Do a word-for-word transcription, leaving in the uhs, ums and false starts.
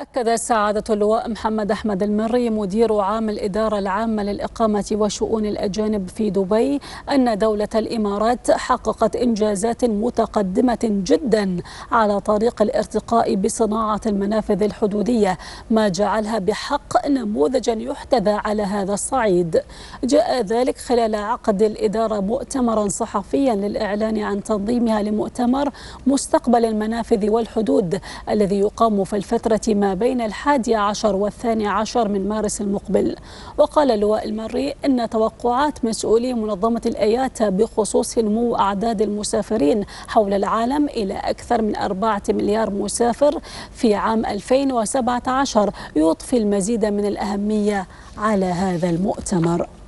أكد سعادة اللواء محمد أحمد المري مدير عام الإدارة العامة للإقامة وشؤون الأجانب في دبي أن دولة الإمارات حققت إنجازات متقدمة جدا على طريق الارتقاء بصناعة المنافذ الحدودية، ما جعلها بحق نموذجا يحتذى على هذا الصعيد. جاء ذلك خلال عقد الإدارة مؤتمرا صحفيا للإعلان عن تنظيمها لمؤتمر مستقبل المنافذ والحدود الذي يقام في الفترة ما بين الحادي عشر والثاني عشر من مارس المقبل. وقال اللواء المري إن توقعات مسؤولي منظمة الآياتا بخصوص نمو أعداد المسافرين حول العالم إلى أكثر من أربعة مليار مسافر في عام ألفين وسبعة عشر يضفي المزيد من الأهمية على هذا المؤتمر.